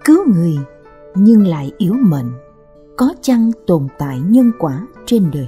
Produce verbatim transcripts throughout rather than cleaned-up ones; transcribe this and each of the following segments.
cứu người nhưng lại yếu mệnh, có chăng tồn tại nhân quả trên đời.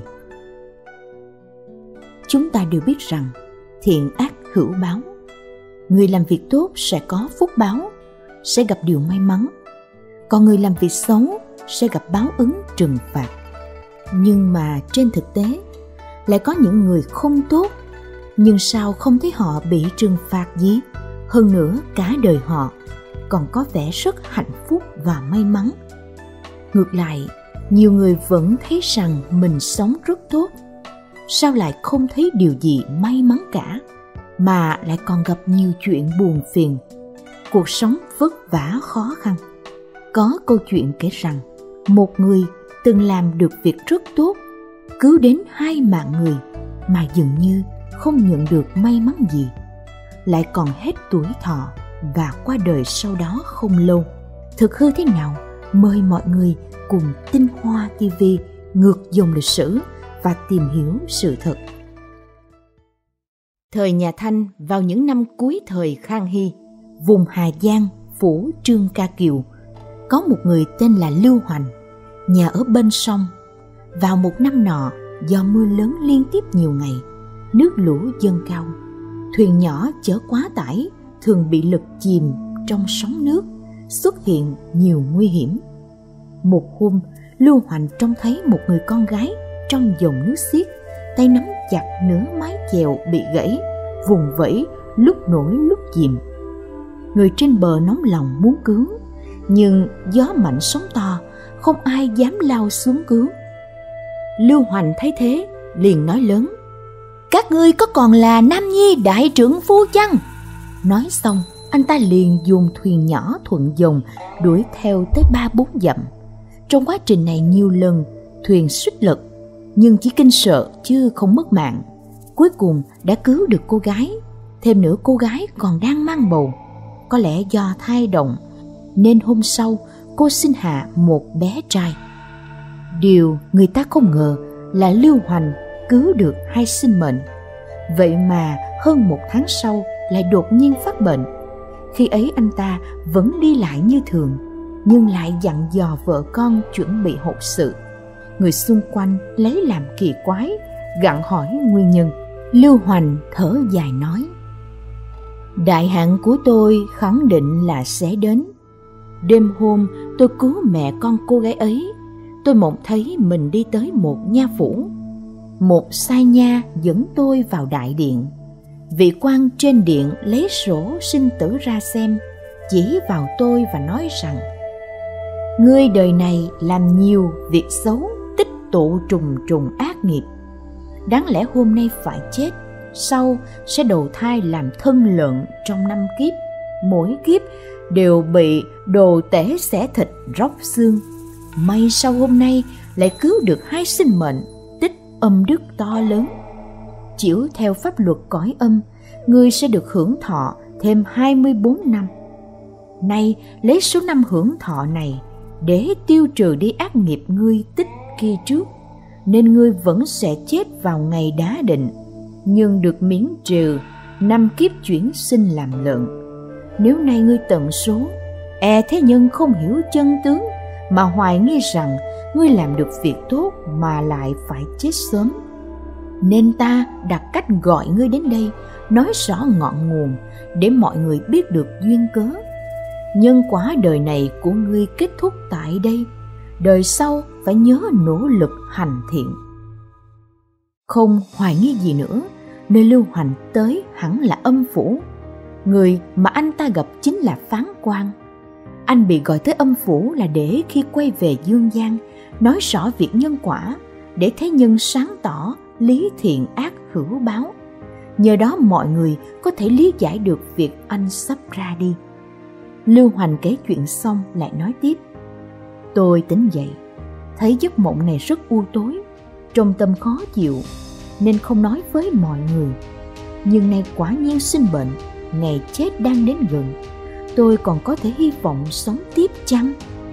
Chúng ta đều biết rằng thiện ác hữu báo. Người làm việc tốt sẽ có phúc báo, sẽ gặp điều may mắn. Còn người làm việc xấu sẽ gặp báo ứng trừng phạt. Nhưng mà trên thực tế, lại có những người không tốt, nhưng sao không thấy họ bị trừng phạt gì? Hơn nữa, cả đời họ còn có vẻ rất hạnh phúc và may mắn. Ngược lại, nhiều người vẫn thấy rằng mình sống rất tốt. Sao lại không thấy điều gì may mắn cả, mà lại còn gặp nhiều chuyện buồn phiền, cuộc sống vất vả khó khăn. Có câu chuyện kể rằng, một người từng làm được việc rất tốt, cứu đến hai mạng người, mà dường như không nhận được may mắn gì, lại còn hết tuổi thọ và qua đời sau đó không lâu. Thực hư thế nào? Mời mọi người cùng Tinh Hoa ti vi ngược dòng lịch sử và tìm hiểu sự thật. Thời nhà Thanh, vào những năm cuối thời Khang Hy, vùng Hà Giang, phủ Trương Ca Kiều, có một người tên là Lưu Hoành, nhà ở bên sông. Vào một năm nọ, do mưa lớn liên tiếp nhiều ngày, nước lũ dâng cao, thuyền nhỏ chở quá tải thường bị lật chìm trong sóng nước, xuất hiện nhiều nguy hiểm. Một hôm, Lưu Hoành trông thấy một người con gái trong dòng nước xiết, tay nắm chặt nửa mái chèo bị gãy, vùng vẫy lúc nổi lúc chìm. Người trên bờ nóng lòng muốn cứu, nhưng gió mạnh sóng to, không ai dám lao xuống cứu. Lưu Hoành thấy thế, liền nói lớn: "Các ngươi có còn là Nam Nhi đại trượng phu chăng?" Nói xong, anh ta liền dùng thuyền nhỏ thuận dòng đuổi theo tới ba bốn dặm. Trong quá trình này nhiều lần thuyền suýt lật, nhưng chỉ kinh sợ chứ không mất mạng. Cuối cùng đã cứu được cô gái. Thêm nữa, cô gái còn đang mang bầu. Có lẽ do thai động nên hôm sau cô sinh hạ một bé trai. Điều người ta không ngờ là Lưu Hoành cứu được hai sinh mệnh. Vậy mà hơn một tháng sau lại đột nhiên phát bệnh. Khi ấy anh ta vẫn đi lại như thường, nhưng lại dặn dò vợ con chuẩn bị hậu sự. Người xung quanh lấy làm kỳ quái, gặng hỏi nguyên nhân. Lưu Hoành thở dài nói: "Đại hạn của tôi khẳng định là sẽ đến. Đêm hôm tôi cứu mẹ con cô gái ấy, tôi mộng thấy mình đi tới một nha phủ. Một sai nha dẫn tôi vào đại điện. Vị quan trên điện lấy sổ sinh tử ra xem, chỉ vào tôi và nói rằng: ngươi đời này làm nhiều việc xấu, tích tụ trùng trùng ác nghiệp. Đáng lẽ hôm nay phải chết, sau sẽ đầu thai làm thân lợn trong năm kiếp. Mỗi kiếp đều bị đồ tể xẻ thịt róc xương. May sau hôm nay lại cứu được hai sinh mệnh, tích âm đức to lớn. Chiếu theo pháp luật cõi âm, ngươi sẽ được hưởng thọ thêm hai mươi bốn năm. Nay lấy số năm hưởng thọ này để tiêu trừ đi ác nghiệp ngươi tích kia trước, nên ngươi vẫn sẽ chết vào ngày đá định, nhưng được miễn trừ năm kiếp chuyển sinh làm lợn. Nếu nay ngươi tận số, e thế nhân không hiểu chân tướng mà hoài nghi rằng ngươi làm được việc tốt mà lại phải chết sớm. Nên ta đặt cách gọi ngươi đến đây, nói rõ ngọn nguồn để mọi người biết được duyên cớ. Nhân quả đời này của ngươi kết thúc tại đây, đời sau phải nhớ nỗ lực hành thiện." Không hoài nghi gì nữa, nơi Lưu Hoành tới hẳn là âm phủ. Người mà anh ta gặp chính là Phán Quan. Anh bị gọi tới âm phủ là để khi quay về dương gian nói rõ việc nhân quả, để thế nhân sáng tỏ lý thiện ác hữu báo. Nhờ đó mọi người có thể lý giải được việc anh sắp ra đi. Lưu Hoành kể chuyện xong lại nói tiếp: "Tôi tỉnh dậy, thấy giấc mộng này rất u tối, trong tâm khó chịu, nên không nói với mọi người. Nhưng nay quả nhiên sinh bệnh, ngày chết đang đến gần, tôi còn có thể hy vọng sống tiếp chăng?"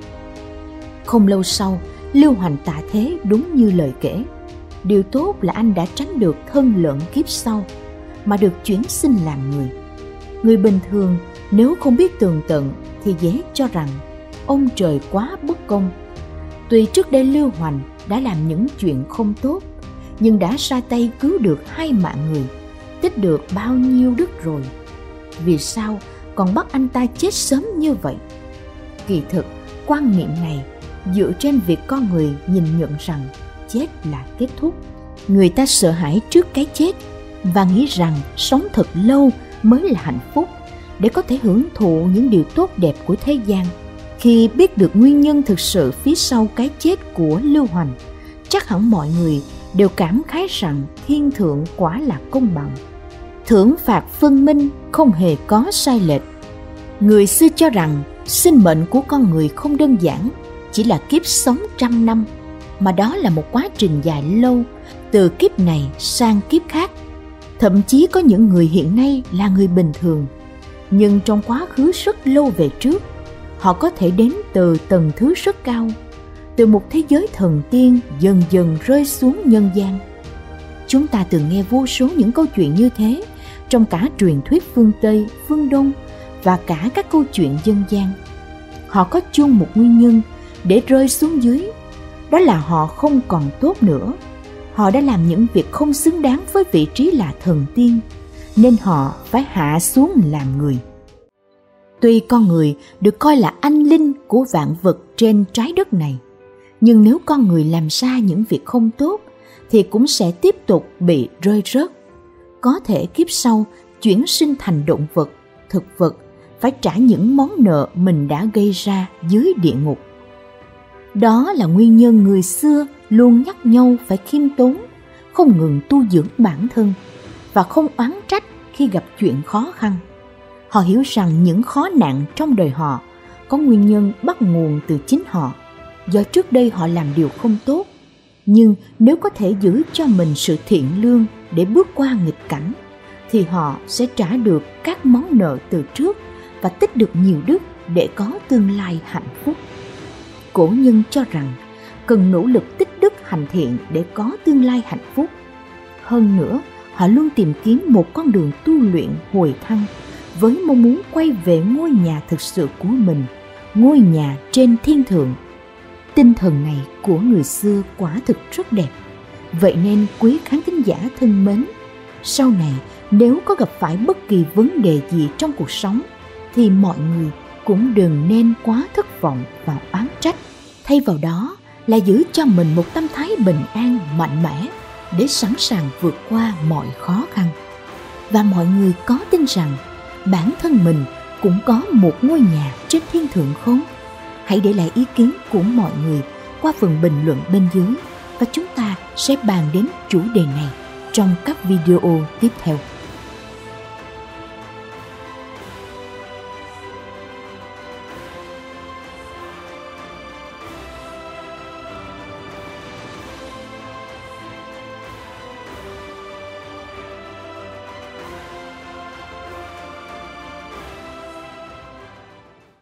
Không lâu sau, Lưu Hoành tạ thế đúng như lời kể. Điều tốt là anh đã tránh được thân lợn kiếp sau, mà được chuyển sinh làm người. Người bình thường nếu không biết tường tận thì dễ cho rằng ông trời quá bất công. Tuy trước đây Lưu Hoành đã làm những chuyện không tốt, nhưng đã ra tay cứu được hai mạng người, tích được bao nhiêu đức rồi. Vì sao còn bắt anh ta chết sớm như vậy? Kỳ thực, quan niệm này dựa trên việc con người nhìn nhận rằng chết là kết thúc. Người ta sợ hãi trước cái chết và nghĩ rằng sống thật lâu mới là hạnh phúc, để có thể hưởng thụ những điều tốt đẹp của thế gian. Khi biết được nguyên nhân thực sự phía sau cái chết của Lưu Hoành, chắc hẳn mọi người đều cảm khái rằng thiên thượng quả là công bằng, thưởng phạt phân minh, không hề có sai lệch. Người xưa cho rằng sinh mệnh của con người không đơn giản chỉ là kiếp sống trăm năm, mà đó là một quá trình dài lâu, từ kiếp này sang kiếp khác. Thậm chí có những người hiện nay là người bình thường, nhưng trong quá khứ rất lâu về trước, họ có thể đến từ tầng thứ rất cao, từ một thế giới thần tiên dần dần rơi xuống nhân gian. Chúng ta từng nghe vô số những câu chuyện như thế trong cả truyền thuyết phương Tây, phương Đông và cả các câu chuyện dân gian. Họ có chung một nguyên nhân để rơi xuống dưới, đó là họ không còn tốt nữa. Họ đã làm những việc không xứng đáng với vị trí là thần tiên, nên họ phải hạ xuống làm người. Tuy con người được coi là anh linh của vạn vật trên trái đất này, nhưng nếu con người làm ra những việc không tốt thì cũng sẽ tiếp tục bị rơi rớt. Có thể kiếp sau chuyển sinh thành động vật, thực vật, phải trả những món nợ mình đã gây ra dưới địa ngục. Đó là nguyên nhân người xưa luôn nhắc nhau phải khiêm tốn, không ngừng tu dưỡng bản thân và không oán trách khi gặp chuyện khó khăn. Họ hiểu rằng những khó nạn trong đời họ có nguyên nhân bắt nguồn từ chính họ, do trước đây họ làm điều không tốt. Nhưng nếu có thể giữ cho mình sự thiện lương để bước qua nghịch cảnh, thì họ sẽ trả được các món nợ từ trước và tích được nhiều đức để có tương lai hạnh phúc. Cổ nhân cho rằng cần nỗ lực tích đức hành thiện để có tương lai hạnh phúc. Hơn nữa, họ luôn tìm kiếm một con đường tu luyện hồi thăng với mong muốn quay về ngôi nhà thực sự của mình, ngôi nhà trên thiên thượng. Tinh thần này của người xưa quả thực rất đẹp. Vậy nên quý khán thính giả thân mến, sau này nếu có gặp phải bất kỳ vấn đề gì trong cuộc sống thì mọi người cũng đừng nên quá thất vọng và oán trách. Thay vào đó là giữ cho mình một tâm thái bình an, mạnh mẽ để sẵn sàng vượt qua mọi khó khăn. Và mọi người có tin rằng bản thân mình cũng có một ngôi nhà trên thiên thượng không? Hãy để lại ý kiến của mọi người qua phần bình luận bên dưới và chúng ta sẽ bàn đến chủ đề này trong các video tiếp theo.